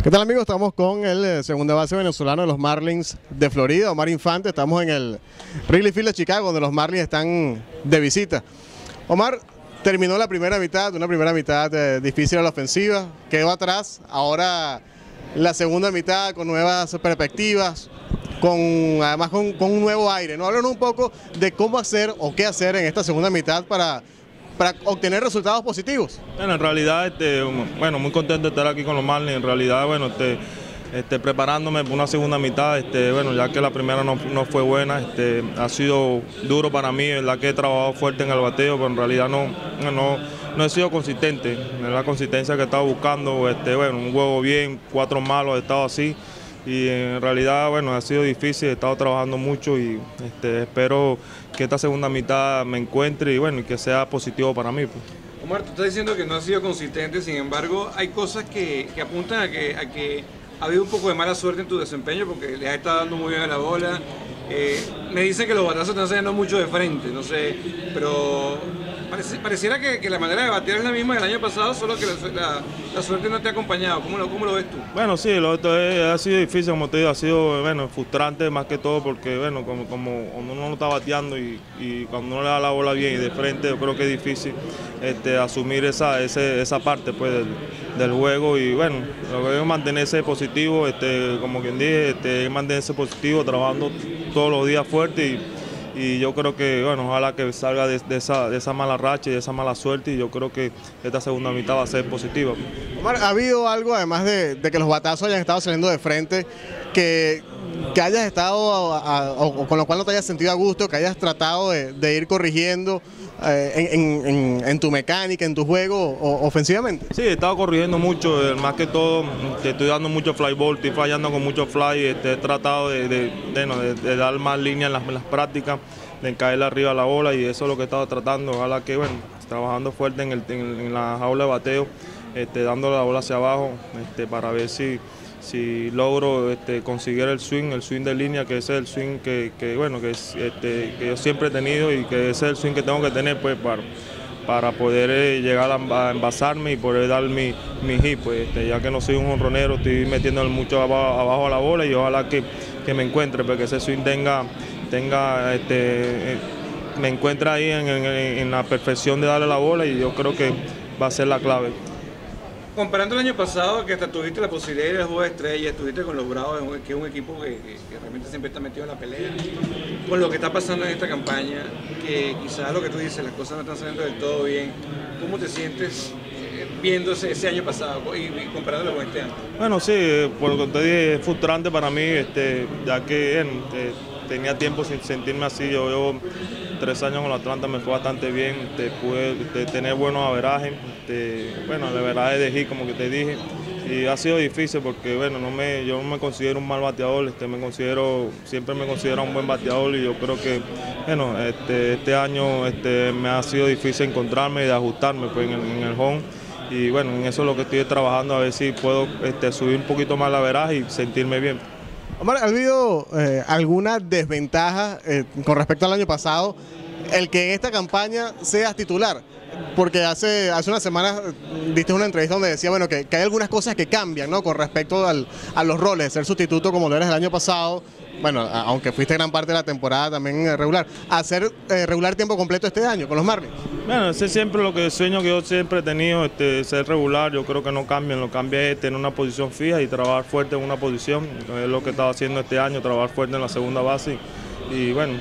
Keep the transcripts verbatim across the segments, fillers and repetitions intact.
¿Qué tal, amigos? Estamos con el eh, segunda base venezolano de los Marlins de Florida, Omar Infante. Estamos en el Wrigley Field de Chicago, donde los Marlins están de visita. Omar, terminó la primera mitad, una primera mitad eh, difícil a la ofensiva, quedó atrás. Ahora la segunda mitad con nuevas perspectivas, con además con, con un nuevo aire, ¿no? Háblanos un poco de cómo hacer o qué hacer en esta segunda mitad para... para obtener resultados positivos. Bueno, en realidad, este, bueno, muy contento de estar aquí con los Marlins. En realidad, bueno, este, este, preparándome para una segunda mitad, este, bueno, ya que la primera no, no fue buena, este, ha sido duro para mí, la que he trabajado fuerte en el bateo, pero en realidad no, no, no he sido consistente. La consistencia que he estado buscando, este, bueno, un juego bien, cuatro malos, he estado así. Y en realidad, bueno, ha sido difícil, he estado trabajando mucho y este, espero que esta segunda mitad me encuentre y bueno, y que sea positivo para mí, pues. Omar, tú estás diciendo que no has sido consistente, sin embargo, hay cosas que, que apuntan a que, a que ha habido un poco de mala suerte en tu desempeño porque le has estado dando muy bien a la bola. Eh, me dicen que los batazos están saliendo mucho de frente, no sé, pero parece, pareciera que, que la manera de batear es la misma del año pasado, solo que la, la, la suerte no te ha acompañado. ¿Cómo lo, cómo lo ves tú? Bueno, sí, lo otro es, ha sido difícil, como te digo, ha sido bueno, frustrante más que todo porque bueno, como, como cuando uno no está bateando y, y cuando uno le da la bola bien y de frente, yo creo que es difícil este, asumir esa, ese, esa parte pues, del, del juego y bueno, lo que es mantenerse positivo, este, como quien dice, este, mantenerse positivo, trabajando todos los días fuerte y, y yo creo que, bueno, ojalá que salga de, de, esa, de esa mala racha y de esa mala suerte y yo creo que esta segunda mitad va a ser positiva. Omar, ¿ha habido algo, además de, de que los batazos hayan estado saliendo de frente, que, que hayas estado, a, a, o con lo cual no te hayas sentido a gusto, que hayas tratado de, de ir corrigiendo eh, en, en, en tu mecánica, en tu juego o, ofensivamente? Sí, he estado corrigiendo mucho, eh, más que todo, te estoy dando mucho fly ball, estoy fallando con mucho fly, este, he tratado de, de, de, no, de, de dar más línea en las, en las prácticas, de caerle arriba a la bola y eso es lo que he estado tratando. Ojalá que, bueno, trabajando fuerte en, el, en, en la jaula de bateo, este, dando la bola hacia abajo este, para ver si, si logro este, conseguir el swing, el swing de línea, que ese es el swing que, que, bueno, que, es, este, que yo siempre he tenido y que ese es el swing que tengo que tener pues, para, para poder eh, llegar a, a envasarme y poder dar mi, mi hit. Pues, este, ya que no soy un jonronero, estoy metiendo mucho abajo, abajo a la bola y ojalá que, que me encuentre, porque ese swing tenga... tenga este, me encuentra ahí en, en, en la perfección de darle la bola y yo creo que va a ser la clave. Comparando el año pasado, que hasta tuviste la posibilidad de ir al juego de estrellas, estuviste con los Bravos, que es un equipo que, que, que realmente siempre está metido en la pelea, con lo que está pasando en esta campaña, que quizás lo que tú dices, las cosas no están saliendo del todo bien, ¿cómo te sientes viendo ese, ese año pasado y, y comparándolo con este año? Bueno, sí, por lo que te dije, es frustrante para mí, este, ya que eh, tenía tiempo sin sentirme así. Yo llevo tres años con la Atlanta, me fue bastante bien, te pude te, tener buenos averajes, te, bueno, el averaje de hit, como que te dije, y ha sido difícil porque bueno, no me, yo no me considero un mal bateador, este, me considero, siempre me considero un buen bateador y yo creo que bueno, este, este año este, me ha sido difícil encontrarme y de ajustarme pues, en, el, en el home. Y bueno, en eso es lo que estoy trabajando, a ver si puedo este, subir un poquito más la averaje y sentirme bien. Omar, ¿ha habido eh, alguna desventaja eh, con respecto al año pasado el que en esta campaña seas titular? Porque hace, hace unas semanas diste una entrevista donde decía bueno, que, que hay algunas cosas que cambian, ¿no? Con respecto al, a los roles, ser sustituto como lo eres el año pasado, bueno, a, aunque fuiste gran parte de la temporada también eh, regular, a hacer eh, regular tiempo completo este año con los Marlins. Bueno, ese es siempre lo que sueño que yo siempre he tenido, este, ser regular. Yo creo que no cambian, lo que cambia es tener una posición fija y trabajar fuerte en una posición, es lo que he estado haciendo este año, trabajar fuerte en la segunda base. Y bueno,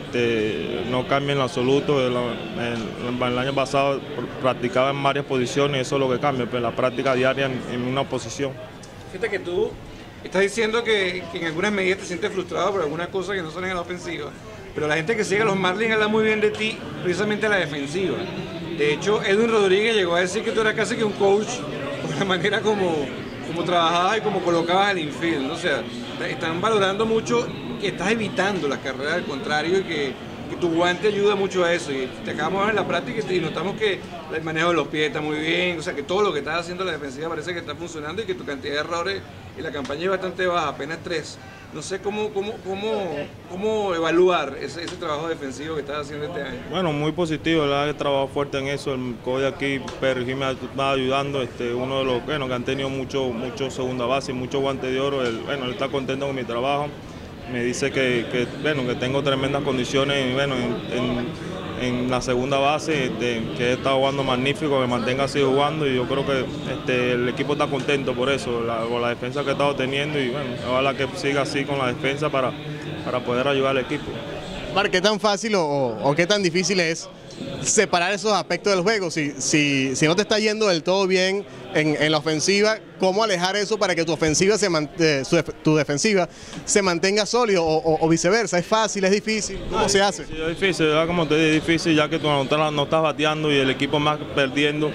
este, no cambia en lo absoluto. El, el, el año pasado practicaba en varias posiciones y eso es lo que cambia, pero la práctica diaria en, en una posición. Fíjate que tú estás diciendo que, que en algunas medidas te sientes frustrado por algunas cosas que no son en la ofensiva, pero la gente que sigue a los Marlins habla muy bien de ti, precisamente a la defensiva. De hecho, Edwin Rodríguez llegó a decir que tú eras casi que un coach por la manera como, como trabajabas y como colocabas el infield, ¿no? O sea, están valorando mucho que estás evitando las carreras del contrario y que, que tu guante ayuda mucho a eso. Y te acabamos de ver en la práctica y notamos que el manejo de los pies está muy bien, o sea que todo lo que estás haciendo en la defensiva parece que está funcionando y que tu cantidad de errores en la campaña es bastante baja, apenas tres. No sé cómo, cómo, cómo, cómo evaluar ese, ese trabajo defensivo que estás haciendo este año. Bueno, muy positivo, la verdad que he trabajado fuerte en eso, el coach de aquí, Perry, me va ayudando, este, uno de los bueno, que han tenido mucho, mucho segunda base y mucho guante de oro, él, bueno, él está contento con mi trabajo, me dice que, que, bueno, que tengo tremendas condiciones bueno, en, en, en la segunda base, este, que he estado jugando magnífico, que mantenga así jugando y yo creo que este, el equipo está contento por eso, la, por la defensa que he estado teniendo y bueno, ojalá que siga así con la defensa para, para poder ayudar al equipo. Mar, ¿qué tan fácil o, o qué tan difícil es separar esos aspectos del juego? Si, si, si no te está yendo del todo bien en, en la ofensiva, ¿cómo alejar eso para que tu ofensiva se eh, su, tu defensiva se mantenga sólido o, o, o viceversa? ¿Es fácil, es difícil? ¿Cómo no, se hace? Sí, es difícil, ¿verdad? Como te digo, es difícil ya que tú no estás, no estás bateando y el equipo más perdiendo.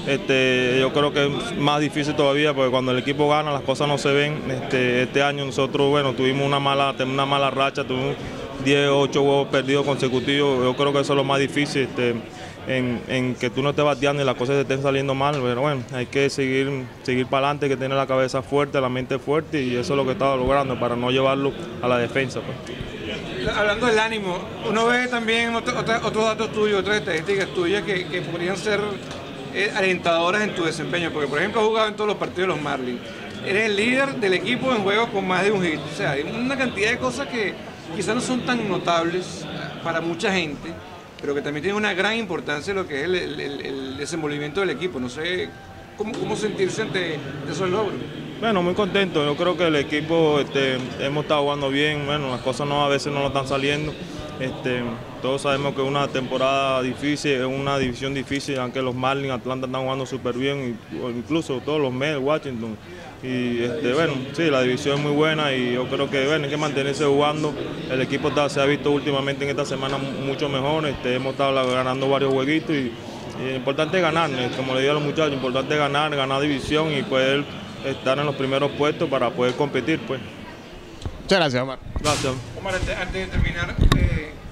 Este, yo creo que es más difícil todavía porque cuando el equipo gana las cosas no se ven. Este, este año nosotros bueno, tuvimos una mala, una mala racha, tuvimos diez, ocho juegos perdidos consecutivos. Yo creo que eso es lo más difícil, este, en, en que tú no estés bateando y las cosas te estén saliendo mal. Pero bueno, hay que seguir, seguir para adelante, hay que tener la cabeza fuerte, la mente fuerte y eso es lo que estaba logrando para no llevarlo a la defensa. Pues. Hablando del ánimo, uno ve también otro, otro, otros datos tuyos, otras estadísticas tuyas que, que podrían ser eh, alentadoras en tu desempeño, porque por ejemplo has jugado en todos los partidos de los Marlins. Eres el líder del equipo en juegos con más de un hit. O sea, hay una cantidad de cosas que quizás no son tan notables para mucha gente, pero que también tienen una gran importancia en lo que es el, el, el desenvolvimiento del equipo. No sé cómo, cómo sentirse ante esos logros. Bueno, muy contento. Yo creo que el equipo este, hemos estado jugando bien. Bueno, las cosas no a veces no nos están saliendo. Este, todos sabemos que es una temporada difícil, es una división difícil, aunque los Marlins, Atlanta están jugando súper bien, incluso todos los Mets, Washington. Y este, bueno, sí, la división es muy buena y yo creo que bueno, hay que mantenerse jugando. El equipo está, se ha visto últimamente en esta semana mucho mejor, este, hemos estado ganando varios jueguitos y, y importante es ganar, como le digo a los muchachos, importante es ganar, ganar división y poder estar en los primeros puestos para poder competir. Pues. Muchas gracias, Omar. Gracias. Omar, antes, antes de terminar, eh,